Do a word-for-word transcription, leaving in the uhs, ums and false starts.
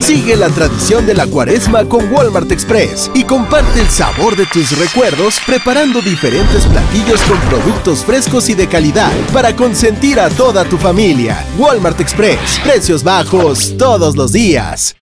Sigue la tradición de la Cuaresma con Walmart Express y comparte el sabor de tus recuerdos preparando diferentes platillos con productos frescos y de calidad para consentir a toda tu familia. Walmart Express, precios bajos todos los días.